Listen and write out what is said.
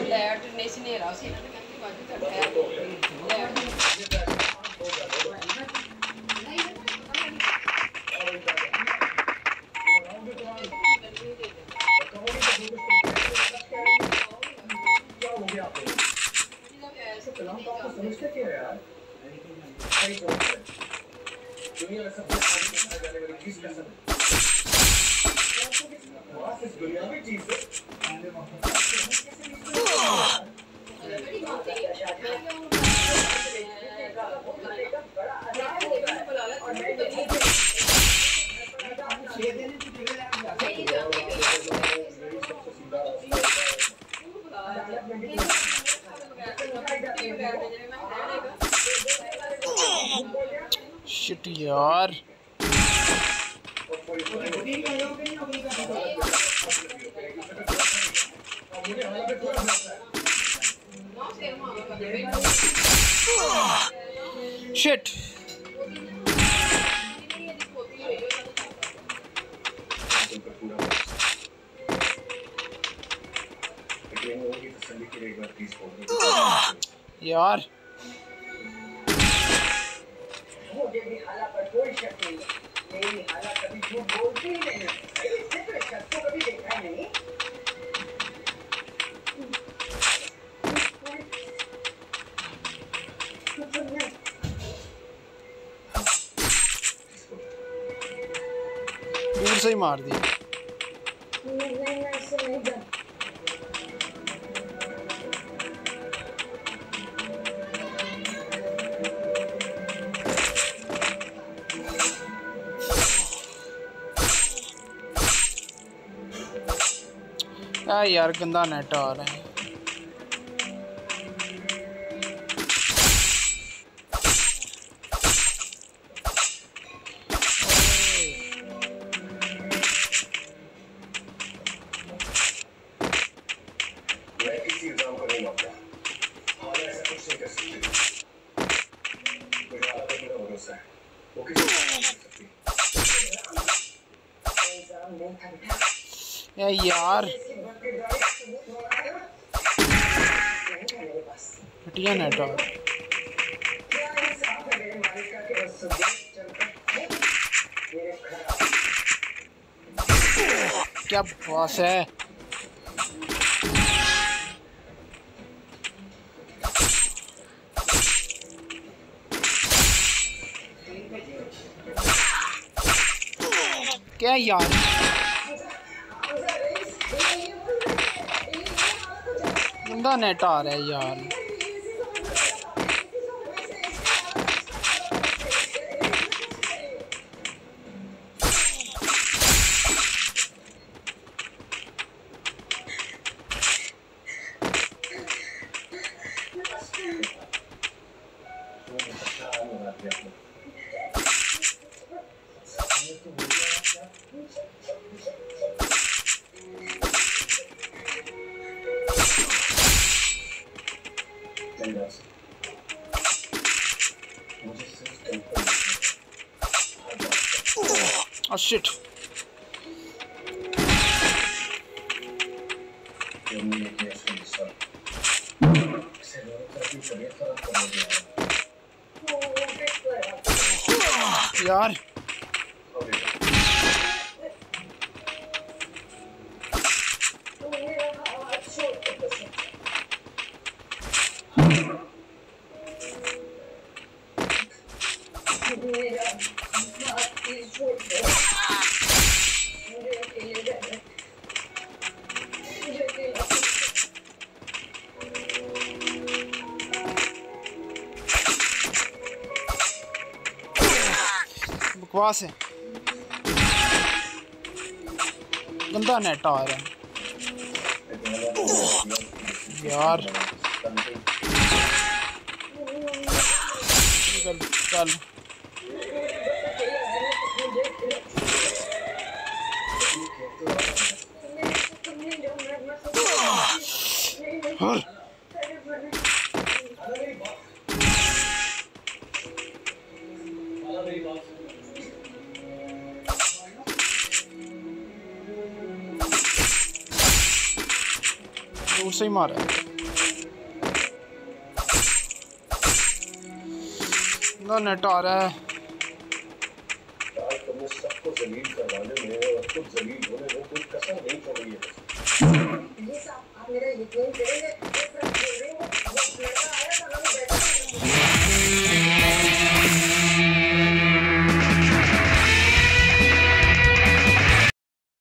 Light ਨਹੀਂ ਸੀ ਨੇਰਾ ਸੀ ਇਹਨਾਂ ਨੇ ਕਹਿੰਦੀ ਵਾਜੂ ਚੱਲ ਹੈ समझते क्या यार सही सोच है दुनिया में सबसे खाने जाने वाली चीज क्या सब इस दुनियावी चीज से शिट यार शिट यार मुझे भी हालात पर कोई शक नहीं मेरी हालात कभी झूठ बोलती ही नहीं इससे तो शक को कभी देखा ही नहीं दूर से ही मार दी नहीं ऐसे नहीं जा यार गंदा नेट आ रहा है मैं किसी एग्जाम को नहीं मानता और ऐसा कुछ नहीं कर सकती मुझे हालात पर मेरा भरोसा है वो किसी को नहीं कर सकती एग्जाम नहीं था बेटा यार घटिया नेट आ क्या बॉस है क्या यार गंदा नेट आ रहा है यार Oh shit. यार बकवास है गंदा नेट आ रहा है यार चल दूर से ही मारा है। गंदा नेट आ रहा है। आज तुमने सबको जलील करवाने में और खुद जलील होने में कोई कसर नहीं छोड़ी है। ये साहब आप मेरा यकीन करेंगे